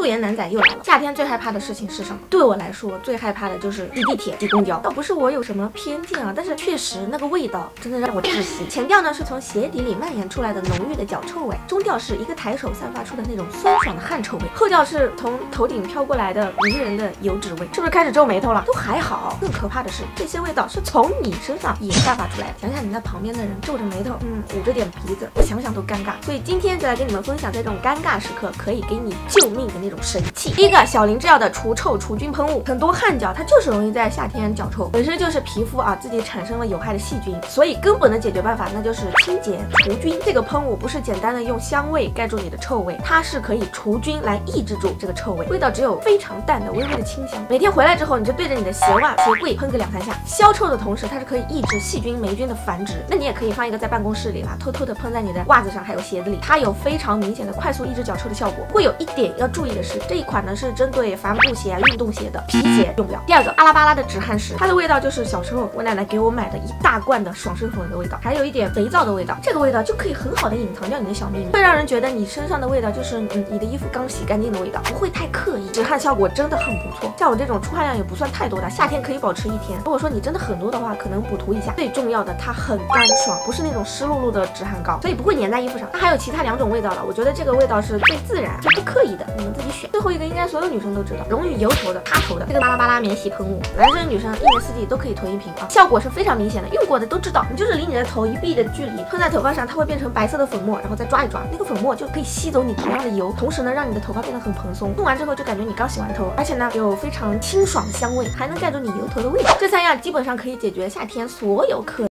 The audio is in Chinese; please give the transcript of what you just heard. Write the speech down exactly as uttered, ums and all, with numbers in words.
颜男仔又来了。夏天最害怕的事情是什么？对我来说，最害怕的就是挤地铁、挤公交。倒不是我有什么偏见啊，但是确实那个味道真的让我窒息。前调呢是从鞋底里蔓延出来的浓郁的脚臭味，中调是一个抬手散发出的那种酸爽的汗臭味，后调是从头顶飘过来的迷人的油脂味。是不是开始皱眉头了？都还好，更可怕的是这些味道是从你身上也散发出来的。想想你那旁边的人皱着眉头，嗯，捂着点鼻子，我想想都尴尬。所以今天就来跟你们分享这种尴尬时刻可以给你救命的那种神器。第一个，小林制药的除臭除菌喷雾。很多汗脚它就是容易在夏天脚臭，本身就是皮肤啊自己产生了有害的细菌，所以根本的解决办法那就是清洁除菌。这个喷雾不是简单的用香味盖住你的臭味，它是可以除菌来抑制住这个臭味，味道只有非常淡的微微的清香。每天回来之后，你就对着你的鞋袜、鞋柜喷个两三下，消臭的同时，它是可以抑制细菌、霉菌的繁殖。那你也可以放一个在办公室里啦，偷偷的喷在你的袜子上，还有鞋子里，它有非常明显的快速抑制脚臭的效果。不过有一点要注意的是，这一款呢是针对帆布鞋、运动鞋的，皮鞋用不了。第二个，巴拉巴拉的止汗石，它的味道就是小时候我奶奶给我买的一大罐的爽身粉的味道，还有一点肥皂的味道。这个味道就可以很好的隐藏掉你的小秘密，会让人觉得你身上的味道就是嗯你的衣服刚洗干净的味道，不会太刻意，止汗效果真的很不错。像我这种出汗量也不算太多的，夏天可以保持一天。如果说你真的很多的话，可能补涂一下。最重要的，它很干爽，不是那种湿漉漉的止汗膏，所以不会粘在衣服上。它还有其他两种味道了，我觉得这个味道是最自然、最不刻意的，你们自己选。最后一个应该所有女生都知道，溶于油头的、塌头的这个巴拉巴拉免洗喷雾，男生女生一年四季都可以囤一瓶啊，效果是非常明显的，用过的都知道。你就是离你的头一臂的距离，喷在头发上，它会变成白色的粉末，然后再抓一抓，那个粉末就可以吸走你头上的油，同时呢让你的头发变得很蓬松。用完之后就感觉你刚洗完头，而且呢有非常清爽的香味，还能盖住你油头的味道。这三样基本上可以解决夏天所有可